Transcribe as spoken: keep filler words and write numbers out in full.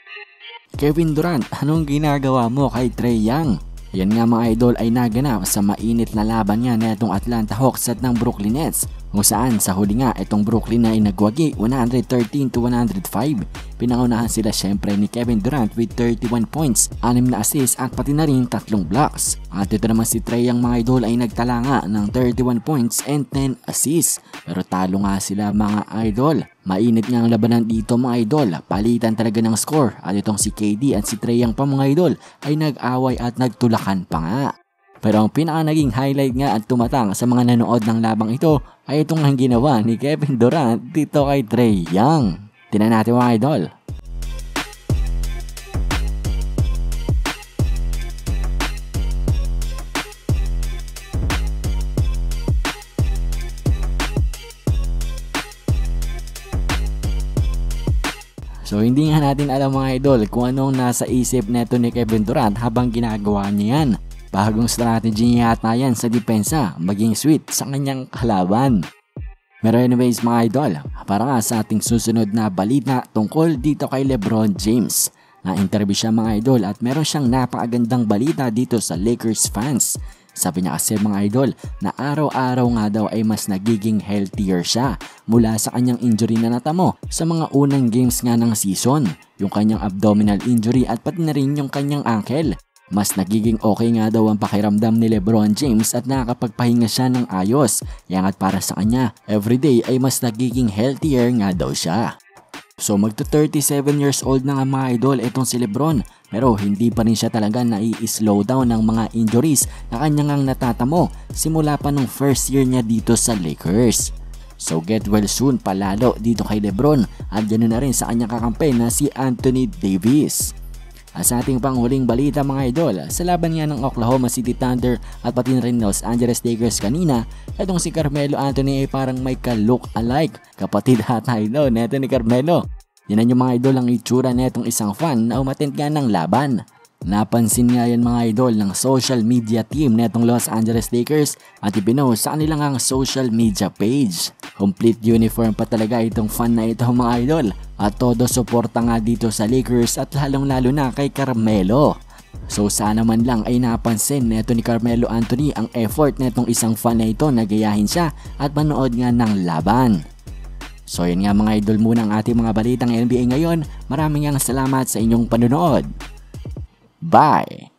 Kevin Durant, anong ginagawa mo kay Trae Young? Yan nga mga idol ay naganap sa mainit na laban nga na itong Atlanta Hawks at ng Brooklyn Nets, kung saan sa huli nga itong Brooklyn ay nagwagi one thirteen to one oh five. Pinangunahan sila syempre ni Kevin Durant with thirty-one points, anim na assists at pati na rin tatlong blocks. At ito naman si Trae Young mga idol ay nagtala nga ng thirty-one points and ten assists. Pero talo nga sila mga idol. Mainit nga ang labanan dito mga idol, palitan talaga ng score at itong si K D at si Trae Young pa mga idol ay nag-away at nagtulakan pa nga. Pero ang pinaka naging highlight nga at tumatang sa mga nanood ng labang ito ay itong ang ginawa ni Kevin Durant dito kay Trae Young. Tingnan natin mga idol. So hindi nga natin alam mga idol kung anong nasa isip neto ni Kevin Durant habang ginagawa niya yan. Bagong strategy niya yata yan sa depensa, maging sweet sa kanyang kalaban. Pero anyways mga idol, para nga sa ating susunod na balita tungkol dito kay LeBron James. Na-interview siya mga idol at meron siyang napakagandang balita dito sa Lakers fans. Sabi niya kasi mga idol na araw-araw nga daw ay mas nagiging healthier siya mula sa kanyang injury na natamo sa mga unang games nga ng season. Yung kanyang abdominal injury at pati na rin yung kanyang ankle. Mas nagiging okay nga daw ang pakiramdam ni LeBron James at nakakapagpahinga siya ng ayos. Yang at para sa kanya, everyday ay mas nagiging healthier nga daw siya. So magto thirty-seven years old na nga mga idol itong si LeBron, pero hindi pa rin siya talaga nai-slow down ng mga injuries na kanyang natatamo simula pa nung first year niya dito sa Lakers. So get well soon palalo dito kay LeBron at ganoon na rin sa kanyang kakampi na si Anthony Davis. At sa ating panghuling balita mga idol, sa laban nga ng Oklahoma City Thunder at pati na rin Los Angeles Lakers kanina, itong si Carmelo Anthony ay parang may ka-look alike. Kapatid ata ito neto ni Carmelo. Yan yung mga idol ang itsura netong isang fan na umattend nga ng laban. Napansin nga yan mga idol ng social media team netong Los Angeles Lakers at ipinost sa kanilang ang social media page. Complete uniform pa talaga itong fan na ito mga idol at todo suporta nga dito sa Lakers at lalong lalo na kay Carmelo. So sana man lang ay napansin neto ni Carmelo Anthony ang effort netong isang fan na ito na gayahin siya at manood nga ng laban. So yun nga mga idol muna ang ating mga balitang N B A ngayon. Maraming ang salamat sa inyong panonood. Bye!